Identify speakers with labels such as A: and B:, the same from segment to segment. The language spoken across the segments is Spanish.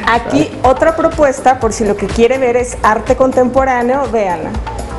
A: Aquí otra propuesta, por si lo que quiere ver es arte contemporáneo, véanla.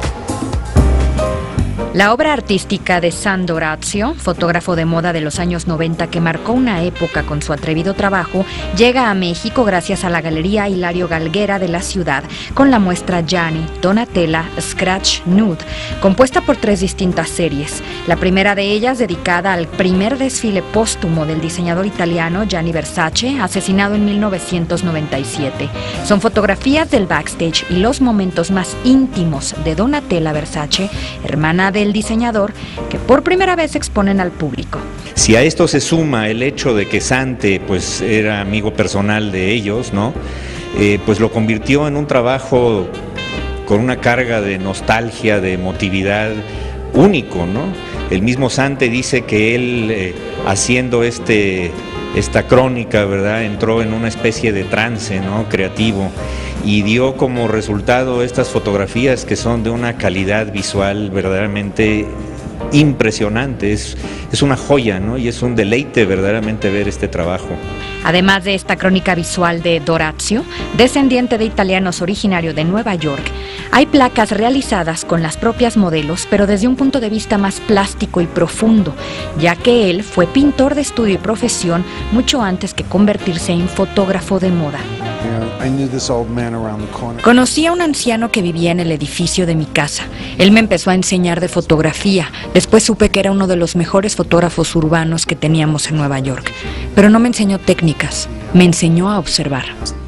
B: La obra artística de Sandro Orazio, fotógrafo de moda de los años 90 que marcó una época con su atrevido trabajo, llega a México gracias a la Galería Hilario Galguera de la ciudad, con la muestra Gianni, Donatella, Scratch Nude, compuesta por 3 distintas series. La primera de ellas dedicada al primer desfile póstumo del diseñador italiano Gianni Versace, asesinado en 1997. Son fotografías del backstage y los momentos más íntimos de Donatella Versace, hermana del diseñador, que por primera vez exponen al público.
C: Si a esto se suma el hecho de que Sante pues era amigo personal de ellos, ¿no? Pues lo convirtió en un trabajo con una carga de nostalgia, de emotividad único, ¿no? El mismo Sante dice que él haciendo esta crónica, ¿verdad?, entró en una especie de trance, ¿no?, creativo, y dio como resultado estas fotografías que son de una calidad visual verdaderamente impresionante. Es una joya, ¿no?, y es un deleite verdaderamente ver este trabajo.
B: Además de esta crónica visual de Orazio, descendiente de italianos originario de Nueva York, hay placas realizadas con las propias modelos, pero desde un punto de vista más plástico y profundo, ya que él fue pintor de estudio y profesión mucho antes que convertirse en fotógrafo de moda. Conocí a un anciano que vivía en el edificio de mi casa. Él me empezó a enseñar de fotografía. Después supe que era uno de los mejores fotógrafos urbanos que teníamos en Nueva York. Pero no me enseñó técnicas, me enseñó a observar.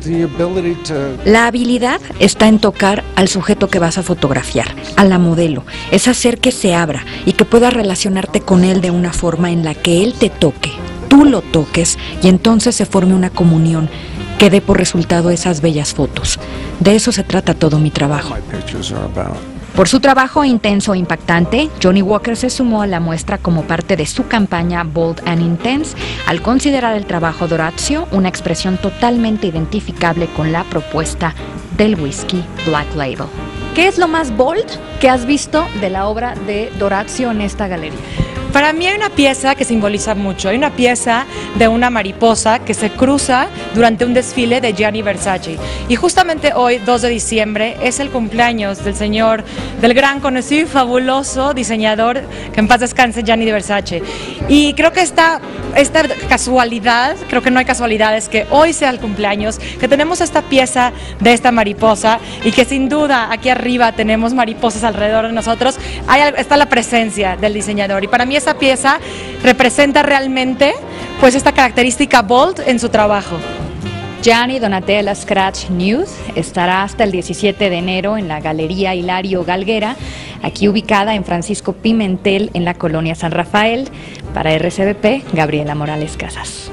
B: La habilidad está en tocar al sujeto que vas a fotografiar, a la modelo. Es hacer que se abra y que puedas relacionarte con él de una forma en la que él te toque, tú lo toques y entonces se forme una comunión que dé por resultado esas bellas fotos. De eso se trata todo mi trabajo. Por su trabajo intenso e impactante, Johnnie Walker se sumó a la muestra como parte de su campaña Bold and Intense, al considerar el trabajo de Orazio una expresión totalmente identificable con la propuesta del whisky Black Label. ¿Qué es lo más bold que has visto de la obra de Orazio en esta galería?
D: Para mí hay una pieza que simboliza mucho, hay una pieza de una mariposa que se cruza durante un desfile de Gianni Versace. Y justamente hoy, 2 de diciembre, es el cumpleaños del gran conocido y fabuloso diseñador, que en paz descanse, Gianni Versace. Y creo que esta casualidad, creo que no hay casualidades, que hoy sea el cumpleaños, que tenemos esta pieza de esta mariposa y que sin duda aquí arriba tenemos mariposas alrededor de nosotros, está la presencia del diseñador. Y para mí esa pieza representa realmente pues esta característica bold en su trabajo.
B: Gianni Donatella Scratch Nude estará hasta el 17 de enero en la Galería Hilario Galguera, aquí ubicada en Francisco Pimentel, en la colonia San Rafael. Para RCBP, Gabriela Morales Casas.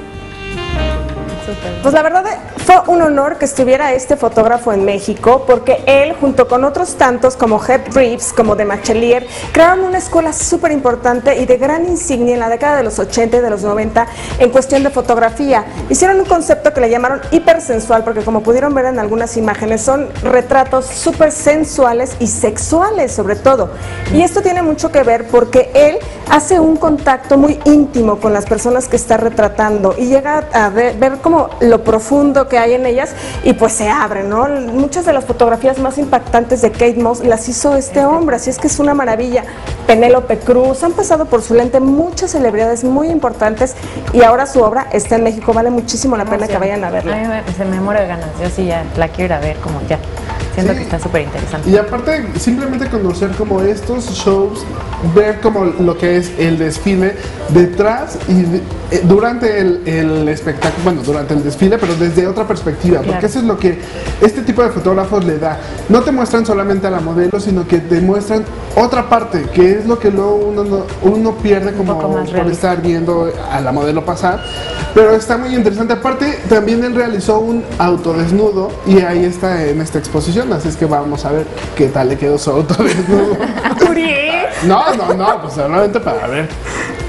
A: Pues la verdad fue un honor que estuviera este fotógrafo en México, porque él, junto con otros tantos como Hep Reeves, como de Machelier, crearon una escuela súper importante y de gran insignia en la década de los 80 y de los 90 en cuestión de fotografía. Hicieron un concepto que le llamaron hipersensual, porque como pudieron ver en algunas imágenes, son retratos súper sensuales y sexuales sobre todo. Y esto tiene mucho que ver porque él hace un contacto muy íntimo con las personas que está retratando y llega a ver como lo profundo que hay en ellas y pues se abre, ¿no? Muchas de las fotografías más impactantes de Kate Moss las hizo este hombre, así es que es una maravilla. Penélope Cruz, han pasado por su lente muchas celebridades muy importantes y ahora su obra está en México, vale muchísimo la pena que vayan a verla.
E: A mí se me muero de ganas, yo sí ya la quiero ir a ver como ya. Siento que está súper interesante.
F: Y aparte, simplemente conocer como estos shows, ver como lo que es el desfile detrás y durante el espectáculo, bueno, durante el desfile, pero desde otra perspectiva, porque eso es lo que este tipo de fotógrafos le da. No te muestran solamente a la modelo, sino que te muestran otra parte, que es lo que luego uno pierde como por estar viendo a la modelo pasar. Pero está muy interesante. Aparte, también él realizó un autodesnudo y ahí está en esta exposición, así es que vamos a ver qué tal le quedó su autodesnudo. No, pues solamente para ver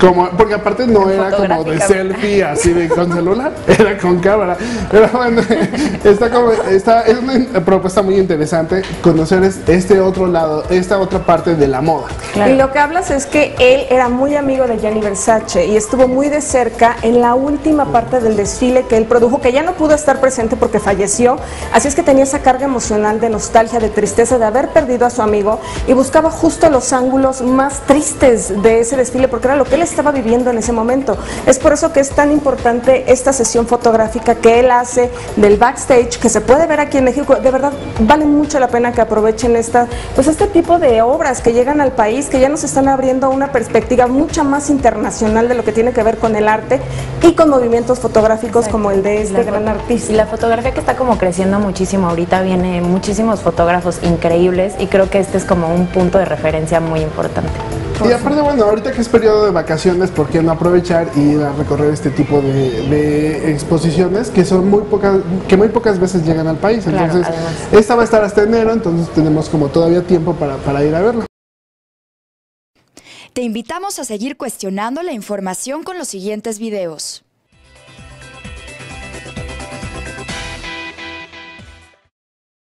F: Porque aparte no era como de selfie, así de con celular, era con cámara. Pero bueno, es una propuesta muy interesante conocer este otro lado, esta otra parte de la moda.
A: Claro. Y lo que hablas es que él era muy amigo de Gianni Versace y estuvo muy de cerca en la última parte del desfile que él produjo, que ya no pudo estar presente porque falleció, así es que tenía esa carga emocional de nostalgia, de tristeza, de haber perdido a su amigo y buscaba justo los ángulos más tristes de ese desfile porque era lo que él estaba viviendo en ese momento. Es por eso que es tan importante esta sesión fotográfica que él hace del backstage, que se puede ver aquí en México. De verdad vale mucho la pena que aprovechen este tipo de obras que llegan al país, que ya nos están abriendo una perspectiva mucho más internacional de lo que tiene que ver con el arte y con movimientos fotográficos. Exacto. Como el de este gran artista.
E: Y la fotografía que está como creciendo muchísimo ahorita, viene muchísimos fotógrafos increíbles y creo que este es como un punto de referencia muy importante.
F: Y aparte, bueno, ahorita que es periodo de vacaciones, ¿por qué no aprovechar y ir a recorrer este tipo de exposiciones que son muy pocas veces llegan al país? Entonces, claro, esta va a estar hasta enero, entonces tenemos como todavía tiempo para ir a verla.
G: Te invitamos a seguir cuestionando la información con los siguientes videos.